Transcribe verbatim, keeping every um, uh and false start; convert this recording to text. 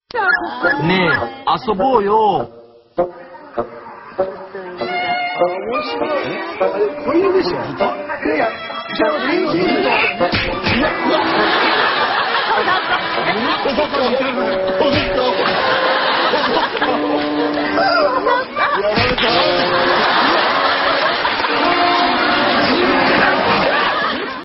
ねえ、遊ぼうよ。 面白い。これでしょ。いや、じゃあ、